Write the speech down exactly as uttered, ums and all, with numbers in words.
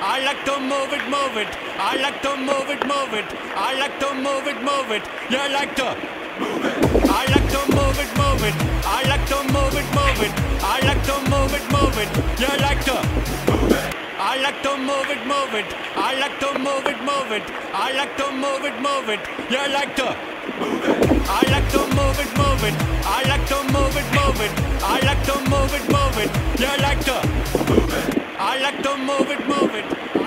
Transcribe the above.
I like to move it, move it. I like to move it, move it. I like to move it, move it. You like to move it. I like to move it, move it. I like to move it, move it. I like to move it, move it. You like to move it. I like to move it, move it. I like to move it, move it. I like to move it, move it. You like to move it. I like to move it, move it. I like to move it, move it. I like to move it, move it. You like to move it. I like to move it, move it.